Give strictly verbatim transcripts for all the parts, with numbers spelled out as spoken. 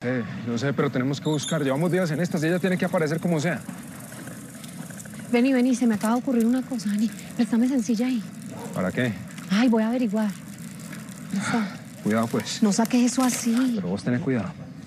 Eh, yo sé, pero tenemos que buscar. Llevamos días en estas y ella tiene que aparecer como sea. Vení, vení, se me acaba de ocurrir una cosa, Dani. Préstame sencilla ahí. ¿Para qué? Ay, voy a averiguar. Presta. Cuidado, pues. No saques eso así. Pero vos tenés cuidado.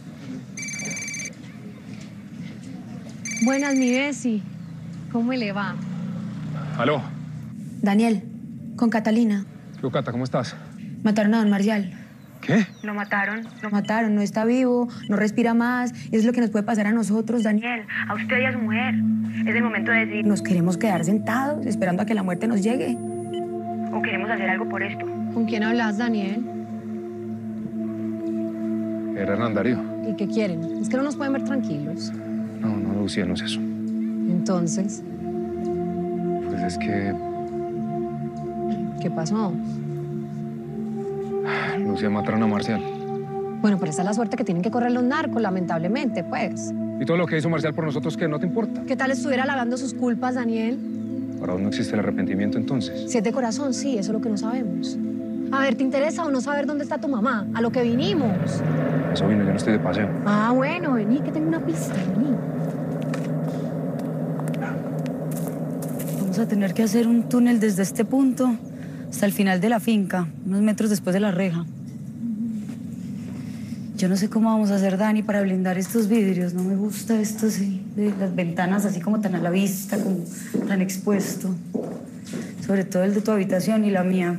Buenas, mi Besi. ¿Cómo le va? ¿Aló? Daniel, con Catalina. ¿Qué, Cata, cómo estás? Mataron a don Marcial. ¿Qué? Lo mataron, lo mataron. No está vivo, no respira más. Es lo que nos puede pasar a nosotros, Daniel. A usted y a su mujer. Es el momento de decir... ¿Nos queremos quedar sentados esperando a que la muerte nos llegue? ¿O queremos hacer algo por esto? ¿Con quién hablas, Daniel? Era Hernán Darío. ¿Y qué quieren? Es que no nos pueden ver tranquilos. No, no, Lucía, no es eso. Entonces... Pues es que... ¿Qué pasó? Lucía, mataron a Marcial. Bueno, pero esa es la suerte que tienen que correr los narcos, lamentablemente, pues. ¿Y todo lo que hizo Marcial por nosotros, qué? ¿No te importa? ¿Qué tal estuviera lavando sus culpas, Daniel? Para vos no existe el arrepentimiento, entonces. Si es de corazón, sí, eso es lo que no sabemos. A ver, ¿te interesa o no saber dónde está tu mamá? A lo que vinimos. Eso vino, yo no estoy de paseo. Ah, bueno, vení, que tengo una pista, vení. Vamos a tener que hacer un túnel desde este punto hasta el final de la finca, unos metros después de la reja. Yo no sé cómo vamos a hacer, Dani, para blindar estos vidrios. No me gusta esto así, de las ventanas así como tan a la vista, como tan expuesto. Sobre todo el de tu habitación y la mía.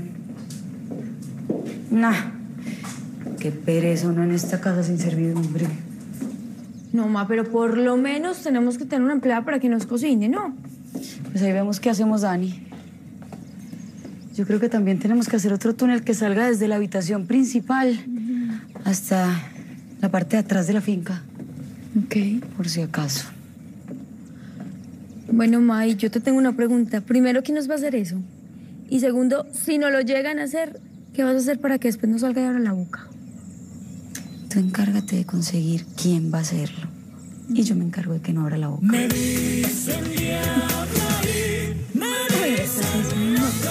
Nah, qué pereza uno en esta casa sin servidumbre. No, ma, pero por lo menos tenemos que tener una empleada para que nos cocine, ¿no? Pues ahí vemos qué hacemos, Dani. Yo creo que también tenemos que hacer otro túnel que salga desde la habitación principal hasta la parte de atrás de la finca. Ok. Por si acaso. Bueno, ma, y yo te tengo una pregunta. Primero, ¿quién nos va a hacer eso? Y segundo, si no lo llegan a hacer, ¿qué vas a hacer para que después no salga de ahora la boca? Tú encárgate de conseguir quién va a hacerlo. Y yo me encargo de que no abra la boca. Me dicen diablo y me dicen loca.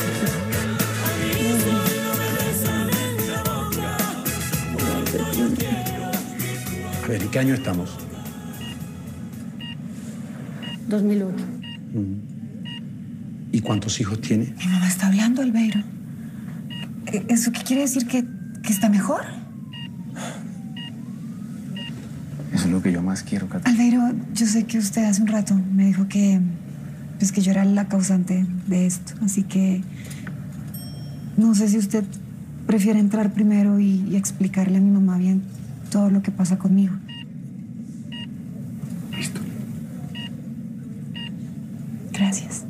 A ver, ¿en qué año estamos? dos mil uno. Mm. ¿Y cuántos hijos tiene? Mi mamá está hablando, Albeiro. ¿Eso qué quiere decir? ¿Que, que está mejor? Eso es lo que yo más quiero, Cata. Albeiro, yo sé que usted hace un rato me dijo que, pues, que yo era la causante de esto. Así que no sé si usted prefiere entrar primero y, y explicarle a mi mamá bien todo lo que pasa conmigo. Listo. Gracias.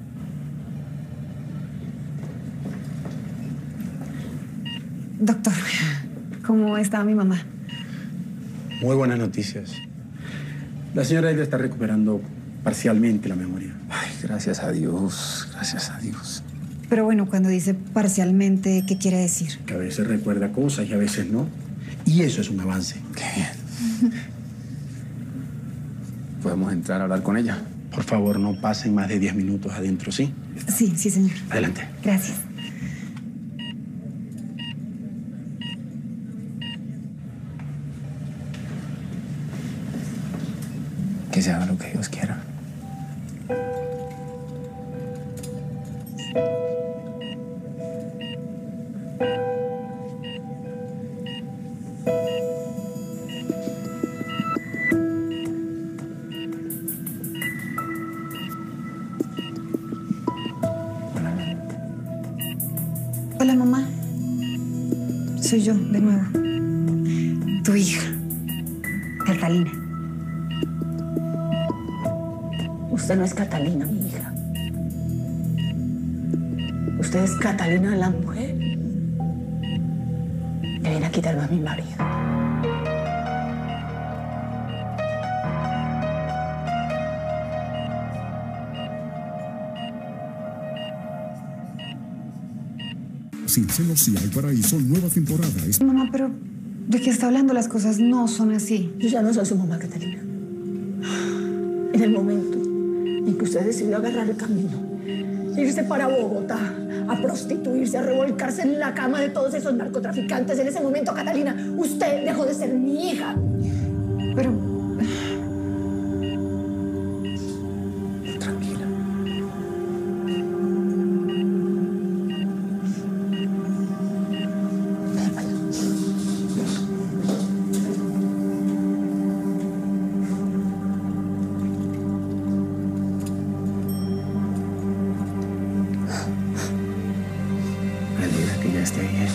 Doctor, ¿cómo está mi mamá? Muy buenas noticias. La señora Elda está recuperando parcialmente la memoria. Ay, gracias a Dios, gracias a Dios. Pero bueno, cuando dice parcialmente, ¿qué quiere decir? Que a veces recuerda cosas y a veces no. Y eso es un avance. Qué bien. ¿Podemos entrar a hablar con ella? Por favor, no pasen más de diez minutos adentro, ¿sí? Sí, sí, señor. Adelante. Gracias. Que se haga lo que Dios quiera. Hola, mamá. Soy yo, de nuevo. Tu hija, Catalina. Usted no es Catalina, mi hija. Usted es Catalina, la mujer que viene a quitarme a mi marido. Sin celos y hay paraíso, nueva temporada. Es... Mamá, pero ¿de qué está hablando? Las cosas no son así. Yo ya no soy su mamá, Catalina. En el momento en que usted decidió agarrar el camino, irse para Bogotá, a prostituirse, a revolcarse en la cama de todos esos narcotraficantes. En ese momento, Catalina, usted dejó de ser mi hija. Pero... Tranquila. Me alegra que ya esté bien.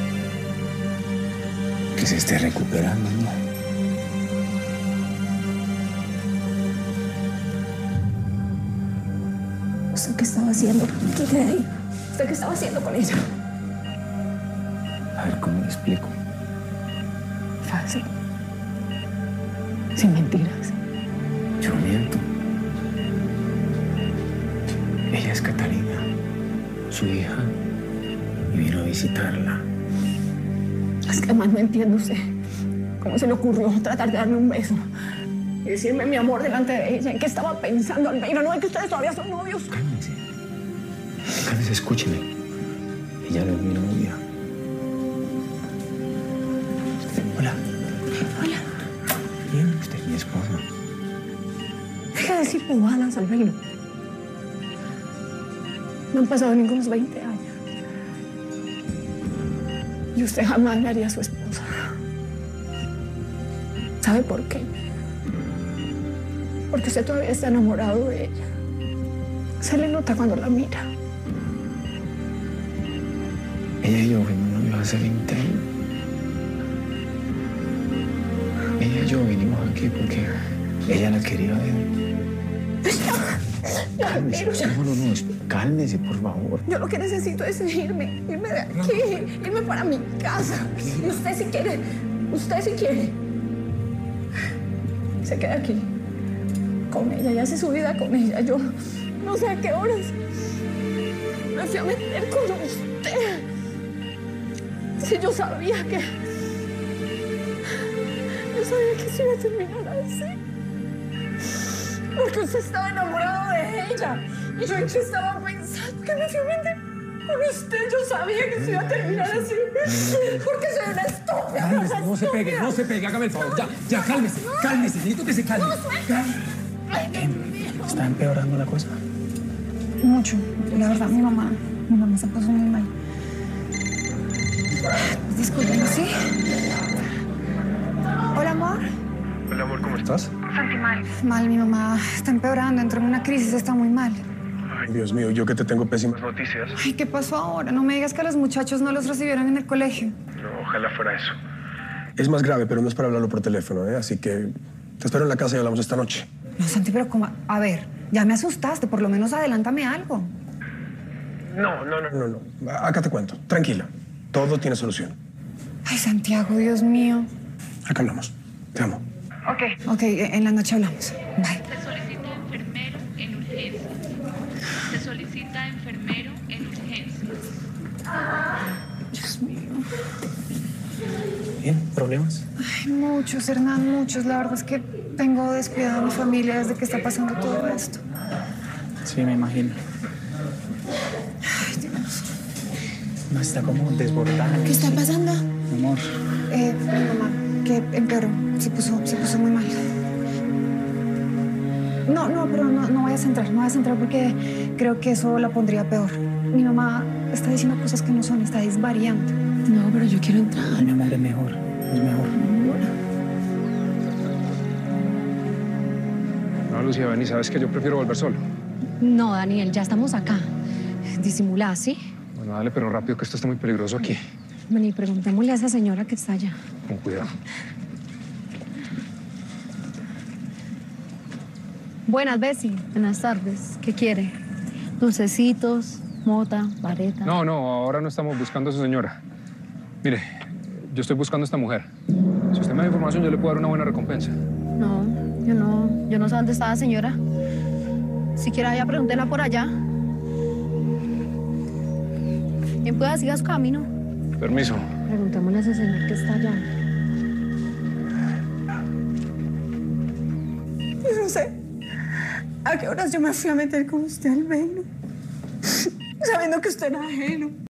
Que se esté recuperando, ¿no? ¿Usted qué estaba haciendo? Quite de ahí. ¿Usted qué estaba haciendo con ella? A ver, ¿cómo le explico? Fácil. Sin mentiras. Yo no miento. Ella es Catalina, su hija, y vino a visitarla. Es que además no entiende usted cómo se le ocurrió tratar de darme un beso y decirme mi amor delante de ella. ¿En qué estaba pensando, Albeiro? ¿No es que ustedes todavía son novios? Cálmese. Cálmese, escúcheme. Ella no es mi novia. Hola. Hola. Bien, usted es mi esposa. Deja de decir bobadas, Albeiro. No han pasado ningunos veinte años. Y usted jamás le haría a su esposa. ¿Sabe por qué? Porque usted todavía está enamorado de ella. Se le nota cuando la mira. Ella y yo fuimos novios hace veinte años. Ella y yo vinimos aquí porque ella la quería ver. Cálmese, no, no, no, cálmese, por favor. Yo lo que necesito es irme, irme de aquí, irme para mi casa. Y usted si quiere, usted si quiere, se queda aquí con ella y hace su vida con ella. Yo no sé a qué horas me fui a meter con usted. Si yo sabía que... Yo sabía que eso iba a terminar así. Porque usted estaba enamorado de ella. Y yo en qué estaba pensando que me fui a meter con usted. Yo sabía que se iba a terminar así. Porque soy una estúpida. Cálmese, no se pegue, no se pegue, hágame el favor. Ya, ya, cálmese, cálmese, necesito que se calme. ¿Está empeorando la cosa? Mucho. La verdad, mi mamá, mi mamá se puso muy mal. Disculpen, ¿sí? Hola, amor. Hola, amor, ¿cómo estás? Santi, mal. Mal, mi mamá está empeorando, entró en una crisis, está muy mal. Ay, Dios mío, yo que te tengo pésimas noticias. Ay, ¿qué pasó ahora? No me digas que a los muchachos no los recibieron en el colegio. No, ojalá fuera eso. Es más grave, pero no es para hablarlo por teléfono, ¿eh? Así que te espero en la casa y hablamos esta noche. No, Santi, pero ¿cómo? A ver, ya me asustaste, por lo menos adelántame algo. No, no, no, no, no. Acá te cuento. Tranquila. Todo tiene solución. Ay, Santiago, Dios mío. Acá hablamos. Te amo. Ok. Ok, en la noche hablamos. Bye. Se solicita enfermero en urgencias. Se solicita enfermero en urgencias. Dios mío. ¿Bien? ¿Problemas? Ay, muchos, Hernán, muchos. La verdad es que tengo descuidada a mi familia desde que está pasando todo esto. Sí, me imagino. Ay, Dios. No, está como desbordada. ¿Qué está pasando? Mi amor. Eh, mi mamá, que empeoró. Se puso, se puso muy mal. No, no, pero no, no vayas a entrar, no vayas a entrar porque creo que eso la pondría peor. Mi mamá está diciendo cosas que no son, está desvariando. No, pero yo quiero entrar. Ay, mi amor, es mejor. Es mejor. No, Lucía, ven y sabes que yo prefiero volver solo. No, Daniel, ya estamos acá. Disimulá, ¿sí? Bueno, dale, pero rápido que esto está muy peligroso aquí. Vení, preguntémosle a esa señora que está allá. Con cuidado. Buenas, Bessie. Buenas tardes. ¿Qué quiere? Dulcecitos, mota, vareta. No, no, ahora no estamos buscando a su señora. Mire, yo estoy buscando a esta mujer. Si usted me da información, yo le puedo dar una buena recompensa. No, yo no, yo no sé dónde está la señora. Si quiere, ya pregúntela por allá. Quien pueda, siga su camino. Permiso. Preguntémosle a ese señor que está allá. Yo no sé a qué horas yo me fui a meter con usted, Albeiro. sabiendo que usted era ajeno.